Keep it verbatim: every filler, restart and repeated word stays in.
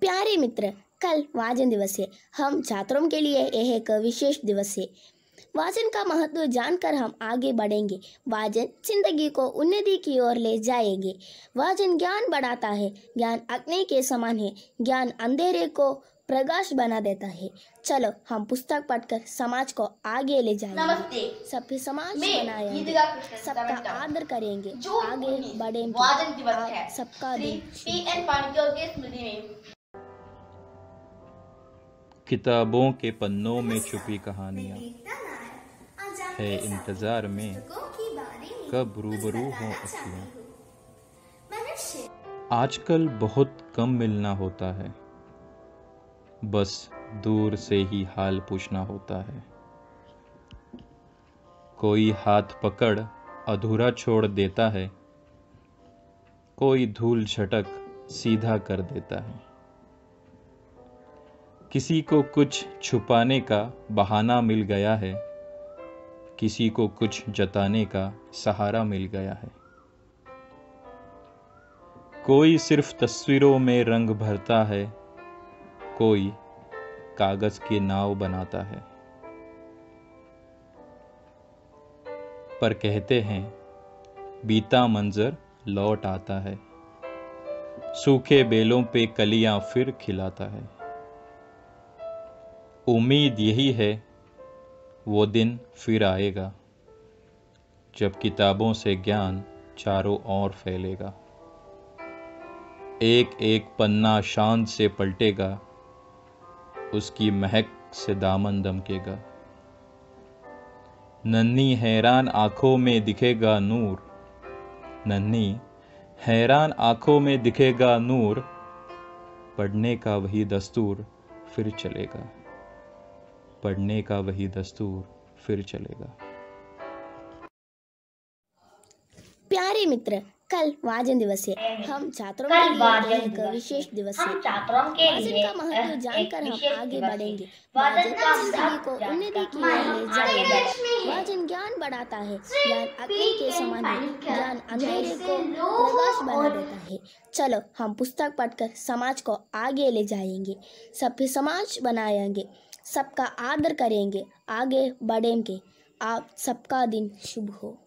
प्यारे मित्र, कल वाचन दिवस है। हम छात्रों के लिए यह एक विशेष दिवस है। वाचन का महत्व जानकर हम आगे बढ़ेंगे। वाचन जिंदगी को उन्नति की ओर ले जाएंगे। वाचन ज्ञान बढ़ाता है। ज्ञान अग्नि के समान है। ज्ञान अंधेरे को प्रकाश बना देता है। चलो हम पुस्तक पढ़कर समाज को आगे ले जाएंगे। नमस्ते। सभ्य समाज मैं बनाएंगे, गीतिका कृष्ण सबका तमिलनाडु। आदर करेंगे, जून आगे उन्नीस बढ़ेंगे। वाचन दिवस आप है। सबका श्री दिन टी एन पाणिग्योर के स्मृति में किताबों के पन्नों में छुपी कहानियाँ है इंतजार में कब रूबरू हों अखियाँ। आजकल बहुत कम मिलना होता है, बस दूर से ही हाल पूछना होता है। कोई हाथ पकड़ अधूरा छोड़ देता है, कोई धूल झटक सीधा कर देता है। किसी को कुछ छुपाने का बहाना मिल गया है, किसी को कुछ जताने का सहारा मिल गया है। कोई सिर्फ तस्वीरों में रंग भरता है, कोई कागज की नाव बनाता है। पर कहते हैं बीता मंजर लौट आता है, सूखे बेलों पे कलियां फिर खिलाता है। उम्मीद यही है वो दिन फिर आएगा, जब किताबों से ज्ञान चारों ओर फैलेगा। एक एक पन्ना शान से पलटेगा, उसकी महक से दामन दमकेगा। नन्ही हैरान आंखों में दिखेगा नूर, नन्ही हैरान आंखों में दिखेगा नूर। पढ़ने का वही दस्तूर फिर चलेगा, पढ़ने का वही दस्तूर फिर चलेगा। प्यारे मित्र, कल वाचन दिवस है। हम छात्रों कल के लिए वाचन एक दिवस विशेष है। दिवस हम है। छात्रों के वाचन लिए का महत्व एक जानकर हम विशेष आगे दिवस है। बढ़ेंगे। वाचन वाचन का जिंदगी को महत्व उन्नति की जानकर ओर ले हम जाएंगे। आगे बढ़ेंगे। वाचन ज्ञान बढ़ाता है। ज्ञान अग्नि श्री के टी एन समान है। पाणिग्योर ज्ञान अंधेरे जैसे को लोग प्रकाश बना और देता है। चलो हम पुस्तक पढ़कर समाज को आगे ले जाएंगे। सभ्य समाज बनाएंगे, सबका आदर करेंगे, आगे बढ़ेंगे। आप सबका दिन शुभ हो।